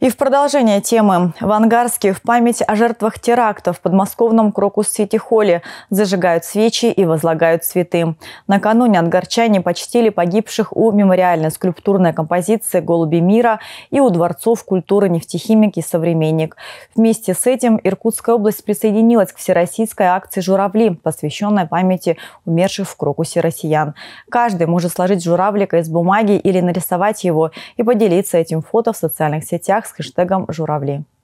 И в продолжение темы. В Ангарске в память о жертвах терактов в подмосковном Крокус-Сити-холле зажигают свечи и возлагают цветы. Накануне ангарчане почтили погибших у мемориальной скульптурной композиции «Голуби мира» и у дворцов культуры «Нефтехимик» и «Современник». Вместе с этим Иркутская область присоединилась к всероссийской акции «Журавли», посвященной памяти умерших в Крокусе россиян. Каждый может сложить журавлика из бумаги или нарисовать его и поделиться этим фото в социальных сетях с хэштегом «Журавли».